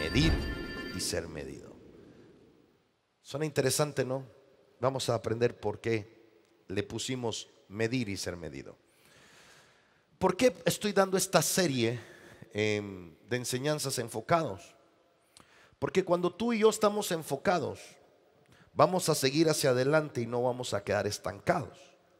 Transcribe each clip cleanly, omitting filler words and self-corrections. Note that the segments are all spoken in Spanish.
medir y ser medido. Suena interesante, ¿no? Vamos a aprender por qué le pusimos medir y ser medido. ¿Por qué estoy dando esta serie de enseñanzas enfocados? Porque cuando tú y yo estamos enfocados, vamos a seguir hacia adelante y no vamos a quedar estancados.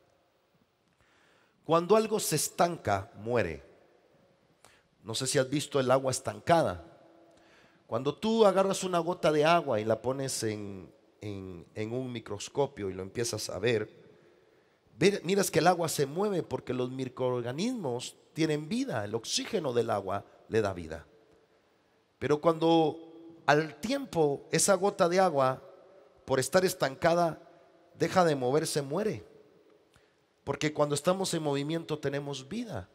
Cuando algo se estanca, muere. No sé si has visto el agua estancada. Cuando tú agarras una gota de agua y la pones en un microscopio y lo empiezas a ver, miras que el agua se mueve porque los microorganismos tienen vida. El oxígeno del agua le da vida. Pero cuando al tiempo esa gota de agua, por estar estancada, deja de moverse, muere. Porque cuando estamos en movimiento tenemos vida.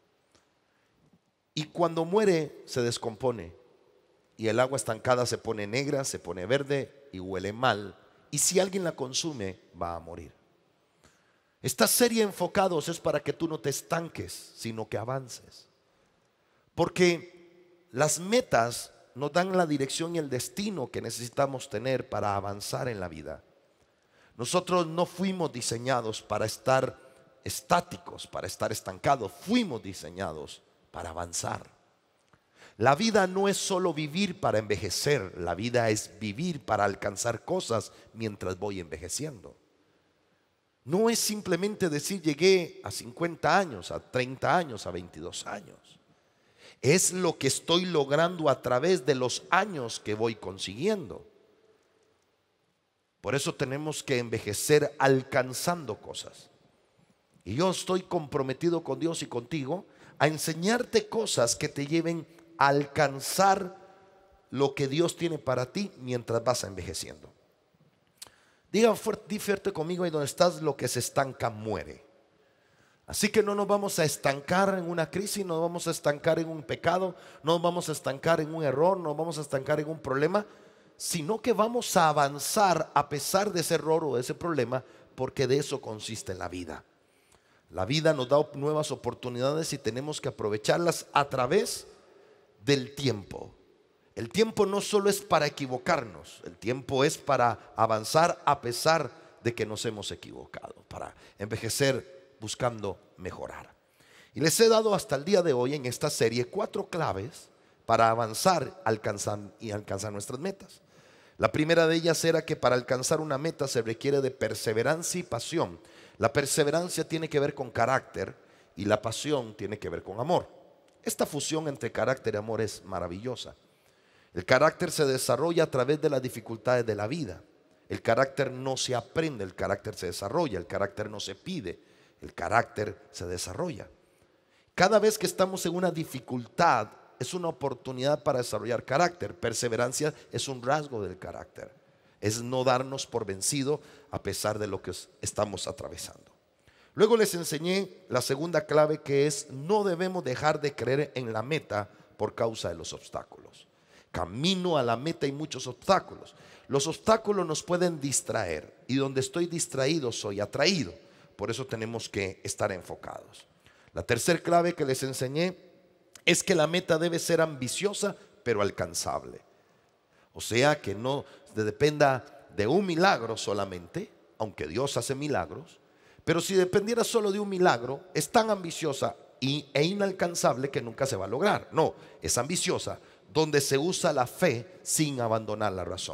Y cuando muere se descompone. Y el agua estancada se pone negra, se pone verde y huele mal. Y si alguien la consume, va a morir. Esta serie enfocados es para que tú no te estanques, sino que avances. Porque las metas nos dan la dirección y el destino que necesitamos tener para avanzar en la vida. Nosotros no fuimos diseñados para estar estáticos, para estar estancados. Fuimos diseñados para avanzar. La vida no es solo vivir para envejecer. La vida es vivir para alcanzar cosas mientras voy envejeciendo. No es simplemente decir llegué a 50 años, a 30 años, a 22 años. Es lo que estoy logrando a través de los años que voy consiguiendo. Por eso tenemos que envejecer alcanzando cosas. Y yo estoy comprometido con Dios y contigo a enseñarte cosas que te lleven a alcanzar lo que Dios tiene para ti mientras vas envejeciendo. Di fuerte conmigo, ahí donde estás: lo que se estanca muere. Así que no nos vamos a estancar en una crisis, no nos vamos a estancar en un pecado, no nos vamos a estancar en un error, no nos vamos a estancar en un problema, sino que vamos a avanzar a pesar de ese error o de ese problema, porque de eso consiste la vida. La vida nos da nuevas oportunidades y tenemos que aprovecharlas a través del tiempo. El tiempo no solo es para equivocarnos, el tiempo es para avanzar a pesar de que nos hemos equivocado, para envejecer buscando mejorar. Y les he dado hasta el día de hoy en esta serie 4 claves para avanzar y alcanzar nuestras metas. La primera de ellas era que para alcanzar una meta se requiere de perseverancia y pasión. La perseverancia tiene que ver con carácter y la pasión tiene que ver con amor. Esta fusión entre carácter y amor es maravillosa. El carácter se desarrolla a través de las dificultades de la vida. El carácter no se aprende, el carácter se desarrolla. El carácter no se pide, el carácter se desarrolla. Cada vez que estamos en una dificultad es una oportunidad para desarrollar carácter. Perseverancia es un rasgo del carácter. Es no darnos por vencido a pesar de lo que estamos atravesando. Luego les enseñé la segunda clave, que es: no debemos dejar de creer en la meta por causa de los obstáculos. Camino a la meta hay muchos obstáculos. Los obstáculos nos pueden distraer, y donde estoy distraído soy atraído. Por eso tenemos que estar enfocados. La tercera clave que les enseñé es que la meta debe ser ambiciosa pero alcanzable. O sea, que no dependa de un milagro solamente, aunque Dios hace milagros. Pero si dependiera solo de un milagro, es tan ambiciosa e inalcanzable que nunca se va a lograr. No, es ambiciosa, donde se usa la fe sin abandonar la razón.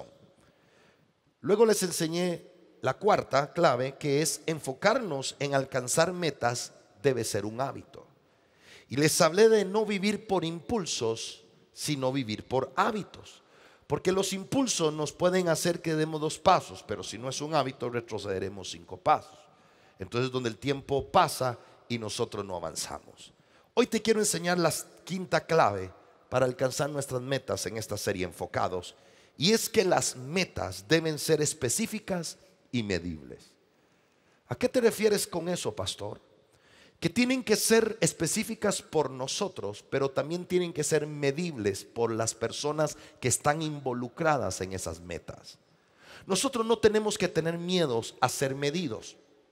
Luego les enseñé la cuarta clave, que es: enfocarnos en alcanzar metas debe ser un hábito. Y les hablé de no vivir por impulsos, sino vivir por hábitos. Porque los impulsos nos pueden hacer que demos 2 pasos, pero si no es un hábito, retrocederemos 5 pasos. Entonces, donde el tiempo pasa y nosotros no avanzamos. Hoy te quiero enseñar la quinta clave para alcanzar nuestras metas en esta serie Enfocados. Y es que las metas deben ser específicas y medibles. ¿A qué te refieres con eso, pastor? Que tienen que ser específicas por nosotros, pero también tienen que ser medibles por las personas que están involucradas en esas metas. Nosotros no tenemos que tener miedos a ser medidos.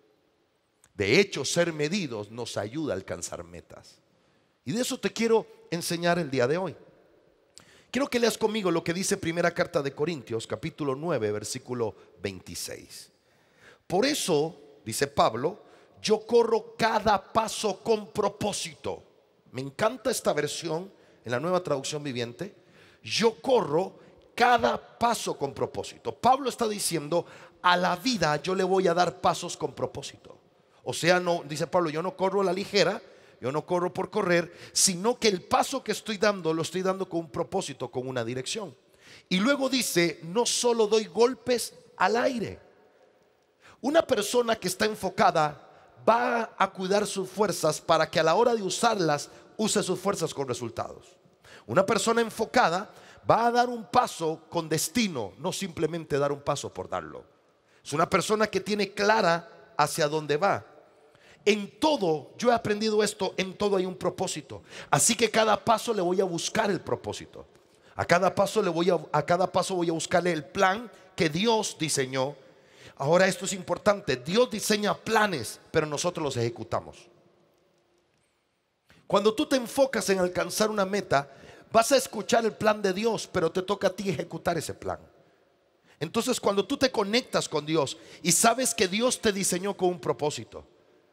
De hecho, ser medidos nos ayuda a alcanzar metas. Y de eso te quiero enseñar el día de hoy. Quiero que leas conmigo lo que dice primera carta de Corintios, capítulo 9, versículo 26. Por eso, dice Pablo, yo corro cada paso con propósito. Me encanta esta versión en la Nueva Traducción Viviente. Yo corro cada paso con propósito. Pablo está diciendo, a la vida yo le voy a dar pasos con propósito. O sea, no, dice Pablo, yo no corro a la ligera, yo no corro por correr, sino que el paso que estoy dando lo estoy dando con un propósito, con una dirección. Y luego dice, no solo doy golpes al aire. Una persona que está enfocada va a cuidar sus fuerzas para que a la hora de usarlas use sus fuerzas con resultados. Una persona enfocada va a dar un paso con destino, no simplemente dar un paso por darlo. Es una persona que tiene clara hacia dónde va. En todo, yo he aprendido esto, en todo hay un propósito. Así que cada paso le voy a buscar el propósito. A cada paso voy a buscarle el plan que Dios diseñó. Ahora esto es importante, Dios diseña planes, pero nosotros los ejecutamos. Cuando tú te enfocas en alcanzar una meta, vas a escuchar el plan de Dios, pero te toca a ti ejecutar ese plan. Entonces, cuando tú te conectas con Dios y sabes que Dios te diseñó con un propósito.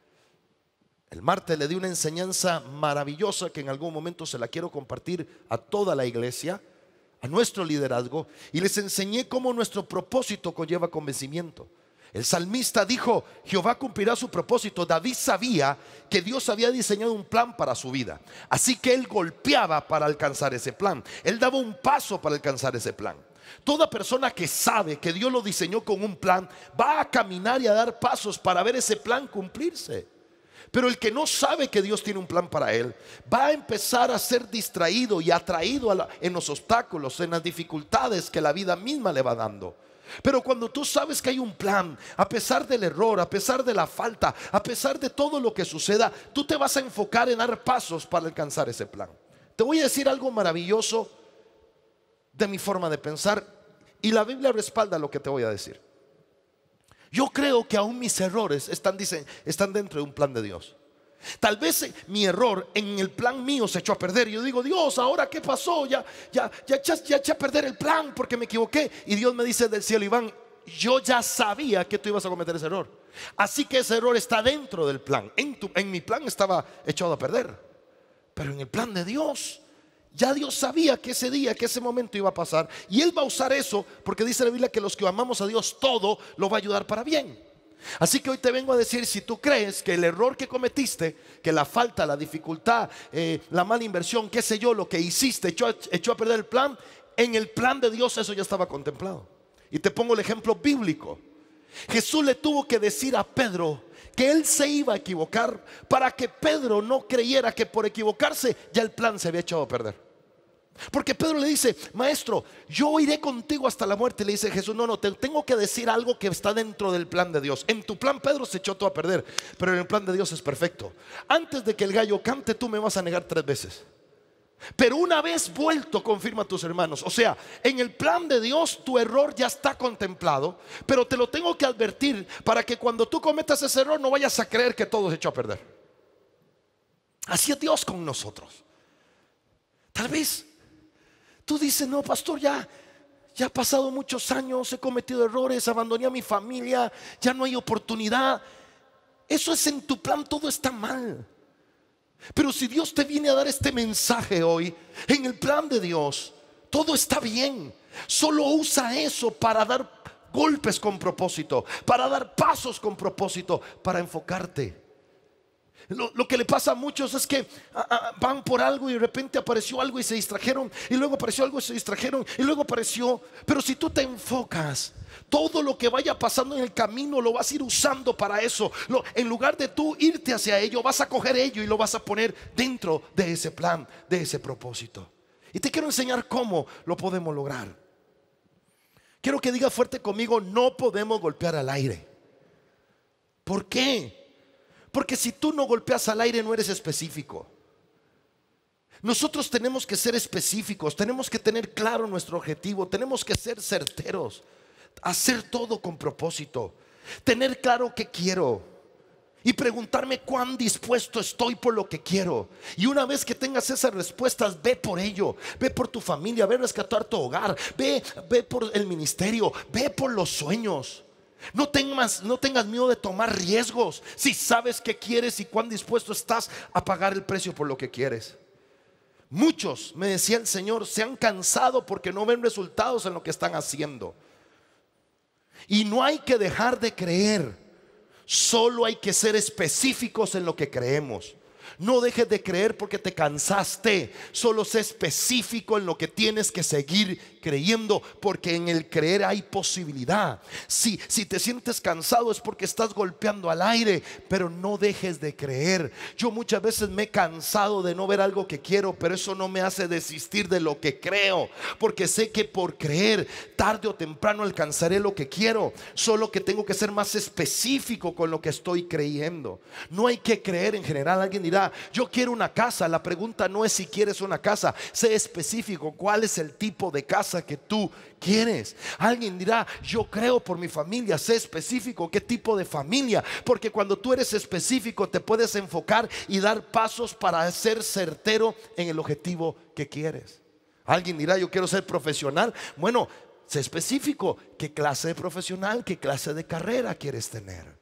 El martes le di una enseñanza maravillosa que en algún momento se la quiero compartir a toda la iglesia, a nuestro liderazgo, y les enseñé cómo nuestro propósito conlleva convencimiento. El salmista dijo, Jehová cumplirá su propósito. David sabía que Dios había diseñado un plan para su vida, así que él golpeaba para alcanzar ese plan. Él daba un paso para alcanzar ese plan. Toda persona que sabe que Dios lo diseñó con un plan va a caminar y a dar pasos para ver ese plan cumplirse. Pero el que no sabe que Dios tiene un plan para él va a empezar a ser distraído y atraído en los obstáculos, en las dificultades que la vida misma le va dando. Pero cuando tú sabes que hay un plan, a pesar del error, a pesar de la falta, a pesar de todo lo que suceda, tú te vas a enfocar en dar pasos para alcanzar ese plan. Te voy a decir algo maravilloso de mi forma de pensar, y la Biblia respalda lo que te voy a decir. Yo creo que aún mis errores están dentro de un plan de Dios. Tal vez mi error en el plan mío se echó a perder. Yo digo, Dios, ¿ahora qué pasó? Ya eché a perder el plan porque me equivoqué. Y Dios me dice del cielo, Iván, yo ya sabía que tú ibas a cometer ese error. Así que ese error está dentro del plan. En mi plan estaba echado a perder. Pero en el plan de Dios, ya Dios sabía que ese día, que ese momento iba a pasar. Y Él va a usar eso porque dice la Biblia que los que amamos a Dios, todo lo va a ayudar para bien. Así que hoy te vengo a decir, si tú crees que el error que cometiste, que la falta, la dificultad, la mala inversión, qué sé yo, lo que hiciste echó a perder el plan, en el plan de Dios eso ya estaba contemplado. Y te pongo el ejemplo bíblico. Jesús le tuvo que decir a Pedro que él se iba a equivocar para que Pedro no creyera que por equivocarse ya el plan se había echado a perder. Porque Pedro le dice, maestro, yo iré contigo hasta la muerte. Le dice Jesús, no, te tengo que decir algo que está dentro del plan de Dios. En tu plan, Pedro, se echó todo a perder, pero en el plan de Dios es perfecto. Antes de que el gallo cante, tú me vas a negar 3 veces. Pero una vez vuelto, confirma a tus hermanos. O sea, en el plan de Dios tu error ya está contemplado, pero te lo tengo que advertir para que cuando tú cometas ese error no vayas a creer que todo se echó a perder. Así es Dios con nosotros. Tal vez tú dices, no, pastor, ya ha pasado muchos años, he cometido errores, abandoné a mi familia, ya no hay oportunidad. Eso es en tu plan, todo está mal. Pero si Dios te viene a dar este mensaje hoy, en el plan de Dios, todo está bien. Solo usa eso para dar golpes con propósito, para dar pasos con propósito, para enfocarte. Lo que le pasa a muchos es que van por algo y de repente apareció algo y se distrajeron, y luego apareció algo y se distrajeron, y luego apareció. Pero si tú te enfocas, todo lo que vaya pasando en el camino lo vas a ir usando para eso. En lugar de tú irte hacia ello, vas a coger ello y lo vas a poner dentro de ese plan, de ese propósito. Y te quiero enseñar cómo lo podemos lograr. Quiero que diga fuerte conmigo, no podemos golpear al aire. ¿Por qué? Porque si tú no golpeas al aire no eres específico. Nosotros tenemos que ser específicos, tenemos que tener claro nuestro objetivo, tenemos que ser certeros, hacer todo con propósito, tener claro qué quiero. y preguntarme cuán dispuesto estoy por lo que quiero. Y una vez que tengas esas respuestas, ve por ello. Ve por tu familia, ve a rescatar tu hogar, ve por el ministerio, ve por los sueños. No tengas miedo de tomar riesgos si sabes qué quieres y cuán dispuesto estás a pagar el precio por lo que quieres. Muchos, me decía el Señor, se han cansado porque no ven resultados en lo que están haciendo. Y no hay que dejar de creer, solo hay que ser específicos en lo que creemos. No dejes de creer porque te cansaste. Solo sé específico en lo que tienes que seguir creyendo, porque en el creer hay posibilidad. Si te sientes cansado es porque estás golpeando al aire, pero no dejes de creer. Yo muchas veces me he cansado de no ver algo que quiero, pero eso no me hace desistir de lo que creo, porque sé que por creer tarde o temprano alcanzaré lo que quiero. Solo que tengo que ser más específico con lo que estoy creyendo. No hay que creer en general. Alguien dirá, yo quiero una casa. La pregunta no es si quieres una casa, sé específico. ¿Cuál es el tipo de casa que tú quieres? Alguien dirá, yo creo por mi familia. Sé específico qué tipo de familia, porque cuando tú eres específico te puedes enfocar y dar pasos para ser certero en el objetivo que quieres. Alguien dirá, yo quiero ser profesional. Bueno, sé específico. ¿Qué clase de profesional, qué clase de carrera quieres tener?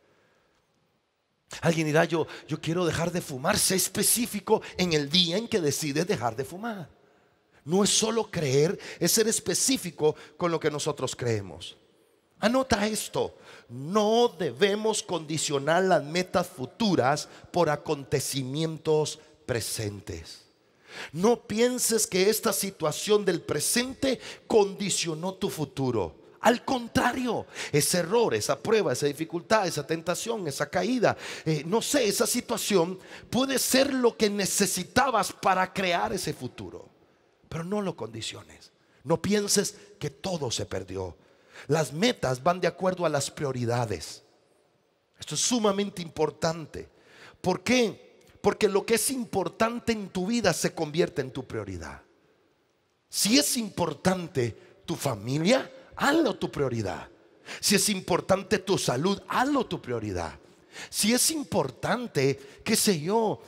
Alguien dirá, yo quiero dejar de fumar. Sé específico en el día en que decides dejar de fumar. No es solo creer, es ser específico con lo que nosotros creemos. Anota esto: no debemos condicionar las metas futuras por acontecimientos presentes. No pienses que esta situación del presente condicionó tu futuro. Al contrario, ese error, esa prueba, esa dificultad, esa tentación, esa caída, no sé, esa situación puede ser lo que necesitabas para crear ese futuro. Pero no lo condiciones. No pienses que todo se perdió. Las metas van de acuerdo a las prioridades. Esto es sumamente importante. ¿Por qué? Porque lo que es importante en tu vida se convierte en tu prioridad. Si es importante tu familia, hazlo tu prioridad. Si es importante tu salud, hazlo tu prioridad. Si es importante, qué sé yo,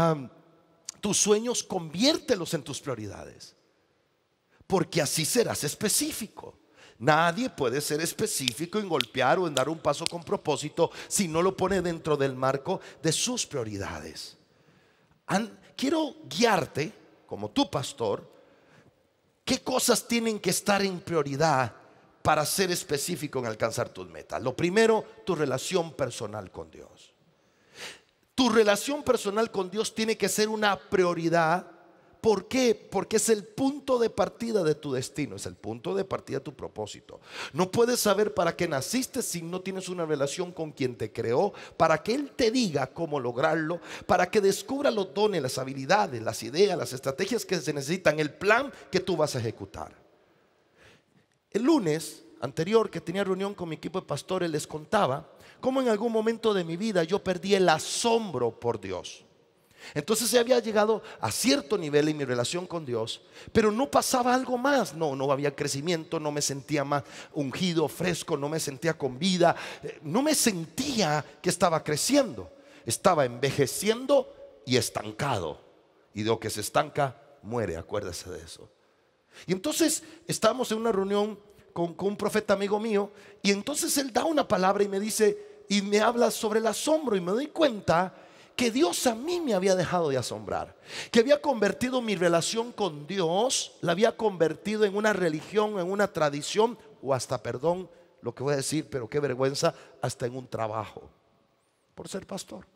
tus sueños, conviértelos en tus prioridades, porque así serás específico. Nadie puede ser específico en golpear o en dar un paso con propósito si no lo pone dentro del marco de sus prioridades. Quiero guiarte como tu pastor. ¿Qué cosas tienen que estar en prioridad para ser específico en alcanzar tus metas? Lo primero, tu relación personal con Dios. Tu relación personal con Dios tiene que ser una prioridad. ¿Por qué? Porque es el punto de partida de tu destino, es el punto de partida de tu propósito. No puedes saber para qué naciste si no tienes una relación con quien te creó, para que Él te diga cómo lograrlo, para que descubra los dones, las habilidades, las ideas, las estrategias que se necesitan, el plan que tú vas a ejecutar. El lunes anterior que tenía reunión con mi equipo de pastores, les contaba cómo en algún momento de mi vida yo perdí el asombro por Dios. Entonces se había llegado a cierto nivel en mi relación con Dios, pero no pasaba algo más. No había crecimiento, no me sentía más ungido, fresco, no me sentía con vida, no me sentía que estaba creciendo. Estaba envejeciendo y estancado. Y de lo que se estanca, muere, acuérdese de eso. Y entonces estábamos en una reunión con un profeta amigo mío, y entonces él da una palabra y me dice, y me habla sobre el asombro, y me doy cuenta que Dios a mí me había dejado de asombrar, que había convertido mi relación con Dios, la había convertido en una religión, en una tradición, o hasta, perdón lo que voy a decir, pero qué vergüenza, hasta en un trabajo, por ser pastor.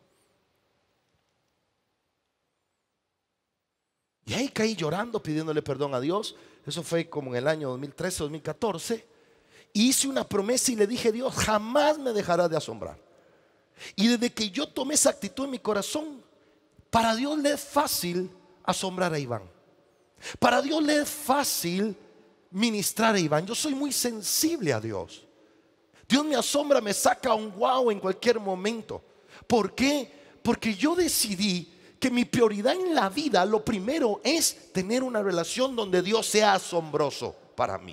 Y ahí caí llorando, pidiéndole perdón a Dios. Eso fue como en el año 2013, 2014. Y hice una promesa y le dije, Dios, jamás me dejará de asombrar. Y desde que yo tomé esa actitud en mi corazón, para Dios le es fácil asombrar a Iván. Para Dios le es fácil ministrar a Iván. Yo soy muy sensible a Dios. Dios me asombra, me saca un wow en cualquier momento. ¿Por qué? Porque yo decidí que mi prioridad en la vida, lo primero es tener una relación donde Dios sea asombroso para mí.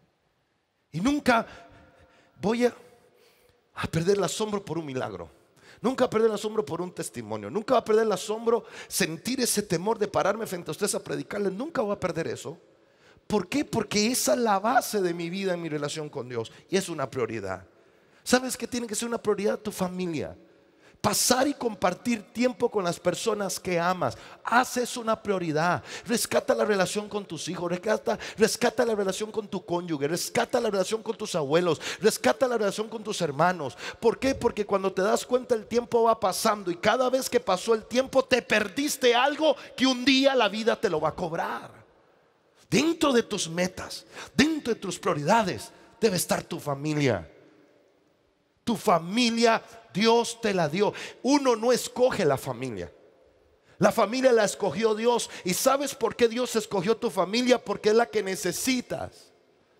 Y nunca voy a perder el asombro por un milagro. Nunca va a perder el asombro por un testimonio. Nunca va a perder el asombro sentir ese temor de pararme frente a ustedes a predicarles. Nunca va a perder eso. ¿Por qué? Porque esa es la base de mi vida en mi relación con Dios. Y es una prioridad. ¿Sabes qué tiene que ser una prioridad? Tu familia. Pasar y compartir tiempo con las personas que amas. Haz eso una prioridad. Rescata la relación con tus hijos. Rescata la relación con tu cónyuge. Rescata la relación con tus abuelos. Rescata la relación con tus hermanos. ¿Por qué? Porque cuando te das cuenta el tiempo va pasando. Y cada vez que pasó el tiempo te perdiste algo que un día la vida te lo va a cobrar. Dentro de tus metas, dentro de tus prioridades, debe estar tu familia. Tu familia Dios te la dio. Uno no escoge la familia. La familia la escogió Dios. ¿Y sabes por qué Dios escogió tu familia? Porque es la que necesitas.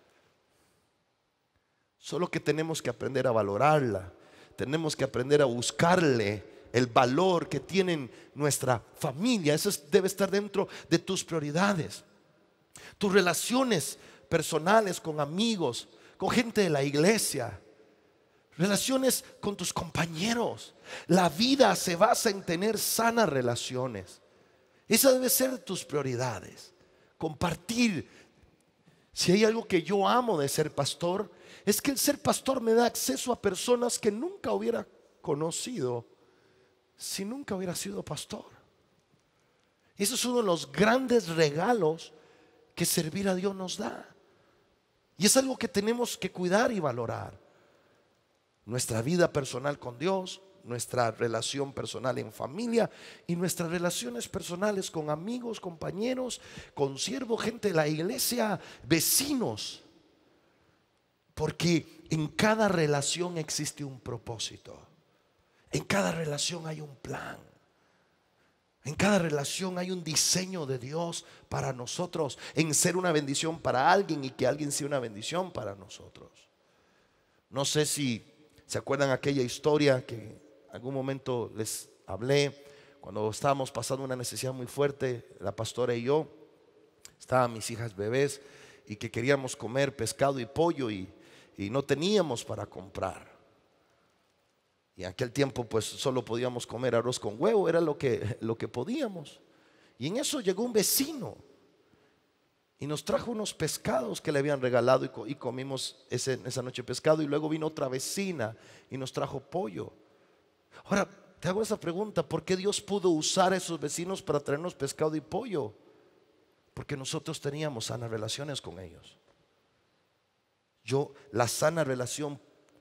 Solo que tenemos que aprender a valorarla. Tenemos que aprender a buscarle el valor que tiene nuestra familia. Eso debe estar dentro de tus prioridades. Tus relaciones personales con amigos, con gente de la iglesia. Relaciones con tus compañeros. La vida se basa en tener sanas relaciones. Esa debe ser tus prioridades. Compartir. Si hay algo que yo amo de ser pastor, es que el ser pastor me da acceso a personas que nunca hubiera conocido si nunca hubiera sido pastor. Eso es uno de los grandes regalos que servir a Dios nos da. Y es algo que tenemos que cuidar y valorar. Nuestra vida personal con Dios, nuestra relación personal en familia y nuestras relaciones personales con amigos, compañeros, con siervos, gente de la iglesia, vecinos. Porque en cada relación existe un propósito. En cada relación hay un plan. En cada relación hay un diseño de Dios para nosotros, en ser una bendición para alguien y que alguien sea una bendición para nosotros. No sé si se acuerdan aquella historia que en algún momento les hablé, cuando estábamos pasando una necesidad muy fuerte, la pastora y yo, estaban mis hijas bebés y que queríamos comer pescado y pollo y no teníamos para comprar. Y en aquel tiempo pues solo podíamos comer arroz con huevo, era lo que podíamos. Y en eso llegó un vecino y nos trajo unos pescados que le habían regalado y comimos esa noche pescado. Y luego vino otra vecina y nos trajo pollo. Ahora te hago esa pregunta: ¿por qué Dios pudo usar a esos vecinos para traernos pescado y pollo? Porque nosotros teníamos sanas relaciones con ellos. La sana relación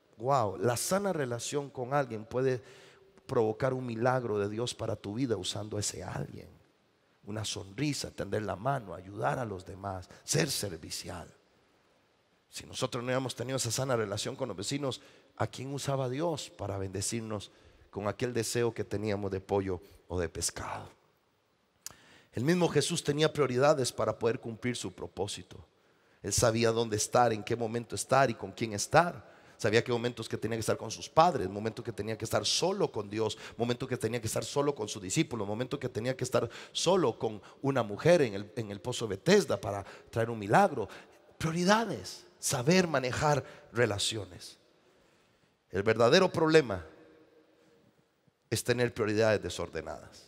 con alguien puede provocar un milagro de Dios para tu vida usando a ese alguien. Una sonrisa, tender la mano, ayudar a los demás, ser servicial. Si nosotros no hubiéramos tenido esa sana relación con los vecinos, ¿a quién usaba Dios para bendecirnos con aquel deseo que teníamos de pollo o de pescado? El mismo Jesús tenía prioridades para poder cumplir su propósito. Él sabía dónde estar, en qué momento estar y con quién estar. Sabía que momentos que tenía que estar con sus padres, momentos que tenía que estar solo con Dios, momentos que tenía que estar solo con sus discípulos, momentos que tenía que estar solo con una mujer en el pozo de Betesda para traer un milagro. Prioridades, saber manejar relaciones. El verdadero problema es tener prioridades desordenadas.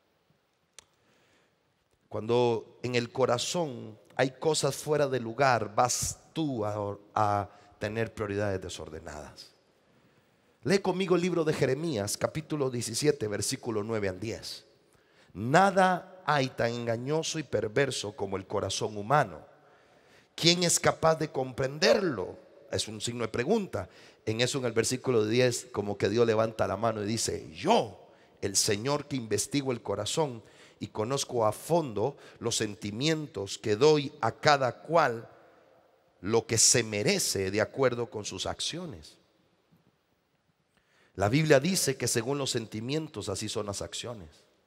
Cuando en el corazón hay cosas fuera de lugar, vas tú a tener prioridades desordenadas. Lee conmigo el libro de Jeremías, capítulo 17, versículo 9 al 10. Nada hay tan engañoso y perverso como el corazón humano. ¿Quién es capaz de comprenderlo? Es un signo de pregunta. En eso, en el versículo 10, como que Dios levanta la mano y dice: yo, el Señor que investigo el corazón y conozco a fondo los sentimientos, que doy a cada cual lo que se merece de acuerdo con sus acciones. La Biblia dice que según los sentimientos así son las acciones.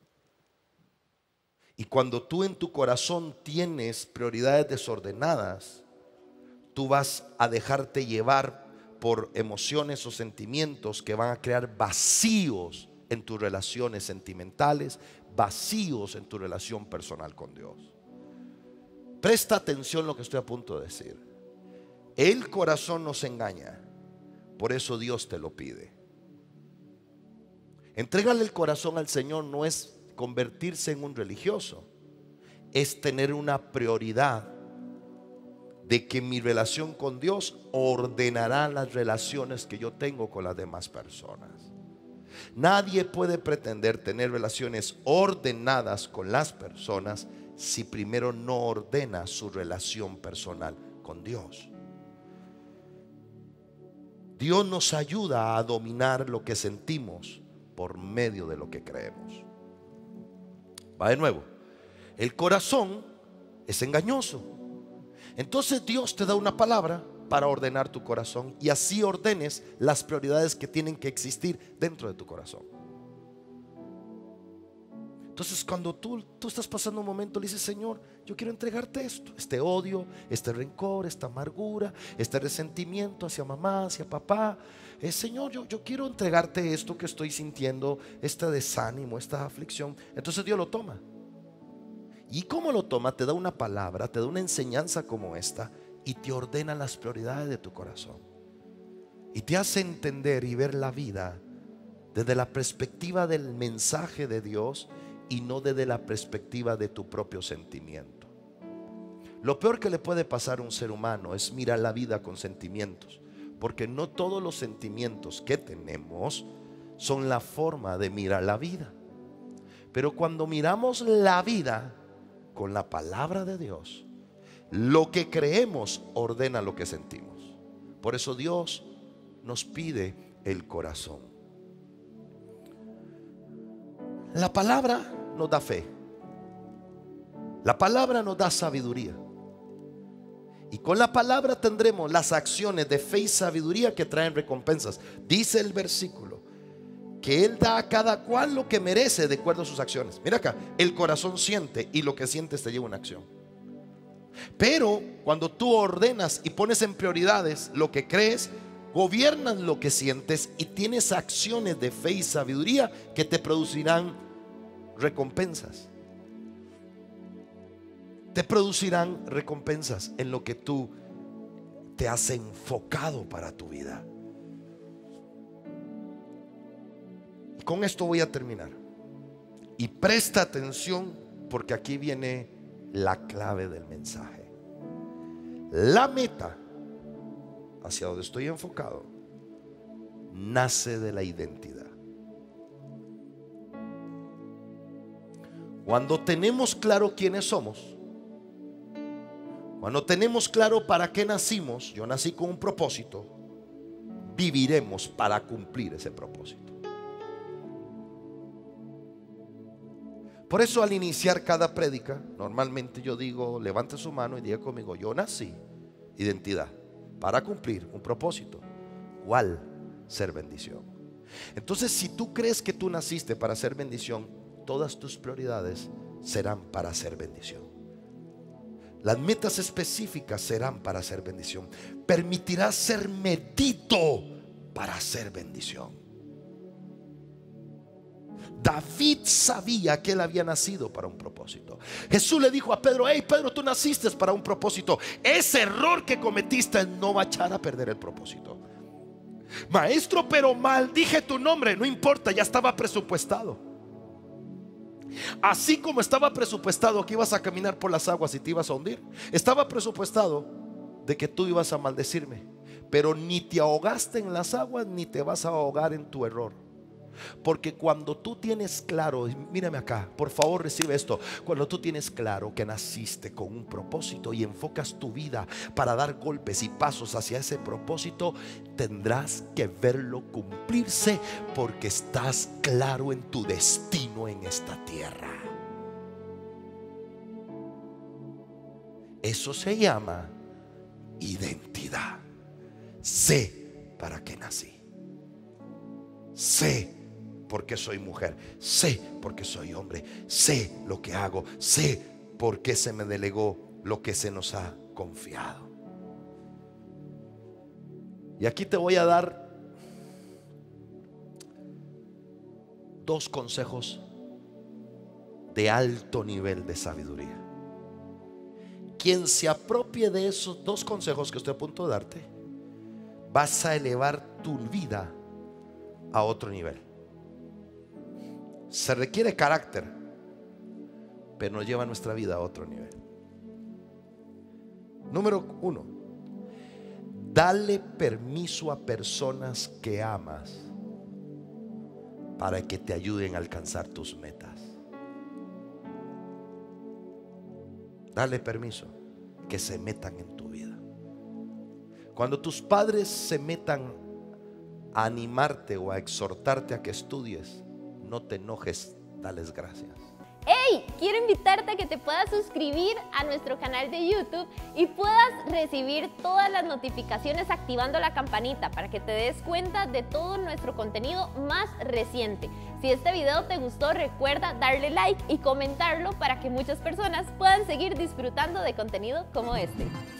Y cuando tú en tu corazón tienes prioridades desordenadas, tú vas a dejarte llevar por emociones o sentimientos que van a crear vacíos en tus relaciones sentimentales, vacíos en tu relación personal con Dios. Presta atención a lo que estoy a punto de decir. El corazón nos engaña, por eso Dios te lo pide. Entregarle el corazón al Señor no es convertirse en un religioso, es tener una prioridad de que mi relación con Dios ordenará las relaciones que yo tengo con las demás personas. Nadie puede pretender tener relaciones ordenadas con las personas si primero no ordena su relación personal con Dios. Dios nos ayuda a dominar lo que sentimos por medio de lo que creemos. Va de nuevo. El corazón es engañoso. Entonces Dios te da una palabra para ordenar tu corazón y así ordenes las prioridades que tienen que existir dentro de tu corazón. Entonces cuando tú estás pasando un momento, le dices: Señor, yo quiero entregarte esto, este odio, este rencor, esta amargura, este resentimiento hacia mamá, hacia papá. Señor, yo quiero entregarte esto que estoy sintiendo, este desánimo, esta aflicción. Entonces Dios lo toma. ¿Y cómo lo toma? Te da una palabra, te da una enseñanza como esta y te ordena las prioridades de tu corazón. Y te hace entender y ver la vida desde la perspectiva del mensaje de Dios y no desde la perspectiva de tu propio sentimiento. Lo peor que le puede pasar a un ser humano es mirar la vida con sentimientos, porque no todos los sentimientos que tenemos son la forma de mirar la vida. Pero cuando miramos la vida con la palabra de Dios, lo que creemos ordena lo que sentimos. Por eso Dios nos pide el corazón. La palabra nos da fe. La palabra nos da sabiduría. Y con la palabra tendremos las acciones de fe y sabiduría que traen recompensas. Dice el versículo que Él da a cada cual lo que merece de acuerdo a sus acciones. Mira acá, el corazón siente y lo que sientes te lleva a una acción. Pero cuando tú ordenas y pones en prioridades lo que crees, gobiernas lo que sientes y tienes acciones de fe y sabiduría que te producirán recompensas. Te producirán recompensas en lo que tú te has enfocado para tu vida. Y con esto voy a terminar. Y presta atención porque aquí viene la clave del mensaje. La meta hacia donde estoy enfocado nace de la identidad. Cuando tenemos claro quiénes somos, cuando tenemos claro para qué nacimos, yo nací con un propósito, viviremos para cumplir ese propósito. Por eso al iniciar cada prédica, normalmente yo digo: levante su mano y diga conmigo: yo nací, identidad, para cumplir un propósito. ¿Cuál? Ser bendición. Entonces, si tú crees que tú naciste para ser bendición, todas tus prioridades serán para ser bendición. Las metas específicas serán para ser bendición. Permitirás ser medido para ser bendición. David sabía que él había nacido para un propósito. Jesús le dijo a Pedro: hey Pedro, tú naciste para un propósito. Ese error que cometiste no va a echar a perder el propósito. Maestro, pero maldije tu nombre. No importa, ya estaba presupuestado. Así como estaba presupuestado que ibas a caminar por las aguas y te ibas a hundir, estaba presupuestado de que tú ibas a maldecirme. Pero ni te ahogaste en las aguas ni te vas a ahogar en tu error. Porque cuando tú tienes claro, mírame acá, por favor recibe esto. Cuando tú tienes claro que naciste con un propósito y enfocas tu vida para dar golpes y pasos hacia ese propósito, tendrás que verlo cumplirse, porque estás claro en tu destino en esta tierra. Eso se llama identidad. Sé para qué nací. Sé porque soy mujer, sé porque soy hombre, sé lo que hago, sé por qué se me delegó lo que se nos ha confiado. Y aquí te voy a dar dos consejos de alto nivel de sabiduría. Quien se apropie de esos dos consejos que estoy a punto de darte, vas a elevar tu vida a otro nivel. Se requiere carácter, pero nos lleva nuestra vida a otro nivel. Número 1, dale permiso a personas que amas para que te ayuden a alcanzar tus metas. Dale permiso que se metan en tu vida. Cuando tus padres se metan a animarte o a exhortarte a que estudies, no te enojes, dales gracias. ¡Hey! Quiero invitarte a que te puedas suscribir a nuestro canal de YouTube y puedas recibir todas las notificaciones activando la campanita para que te des cuenta de todo nuestro contenido más reciente. Si este video te gustó, recuerda darle like y comentarlo para que muchas personas puedan seguir disfrutando de contenido como este.